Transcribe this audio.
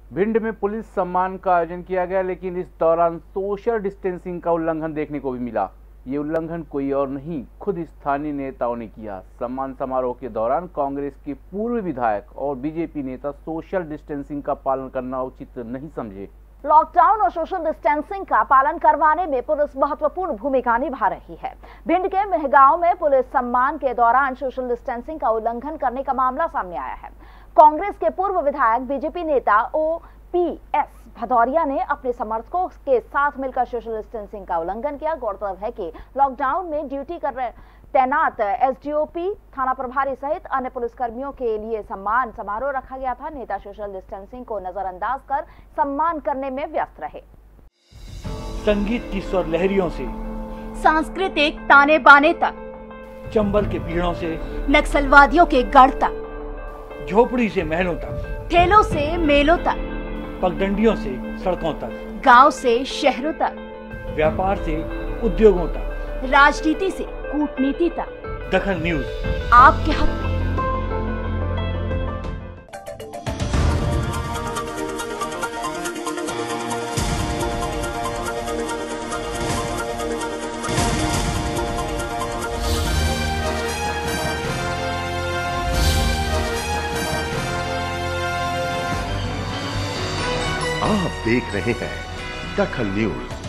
भिंड में पुलिस सम्मान का आयोजन किया गया, लेकिन इस दौरान सोशल डिस्टेंसिंग का उल्लंघन देखने को भी मिला। ये उल्लंघन कोई और नहीं, खुद स्थानीय नेताओं ने किया। सम्मान समारोह के दौरान कांग्रेस के पूर्व विधायक और बीजेपी नेता सोशल डिस्टेंसिंग का पालन करना उचित नहीं समझे। लॉकडाउन और सोशल डिस्टेंसिंग का पालन करवाने में पुलिस महत्वपूर्ण भूमिका निभा रही है। भिंड के मेहगांव में पुलिस सम्मान के दौरान सोशल डिस्टेंसिंग का उल्लंघन करने का मामला सामने आया है। कांग्रेस के पूर्व विधायक बीजेपी नेता OPS भदौरिया ने अपने समर्थकों के साथ मिलकर सोशल डिस्टेंसिंग का उल्लंघन किया। गौरतलब है कि लॉकडाउन में ड्यूटी कर रहे तैनात SDOP, थाना प्रभारी सहित अन्य पुलिसकर्मियों के लिए सम्मान समारोह रखा गया था। नेता सोशल डिस्टेंसिंग को नजरअंदाज कर सम्मान करने में व्यस्त रहे। संगीत की स्वर लहरियों से सांस्कृतिक ताने बाने तक, चंबल के पीड़ों से नक्सलवादियों के गढ़ तक, झोपड़ी से महलों तक, ठेलों से मेलों तक, पगडंडियों से सड़कों तक, गांव से शहरों तक, व्यापार से उद्योगों तक, राजनीति से कूटनीति तक, दखन न्यूज आपके हक में। आप देख रहे हैं दखन न्यूज।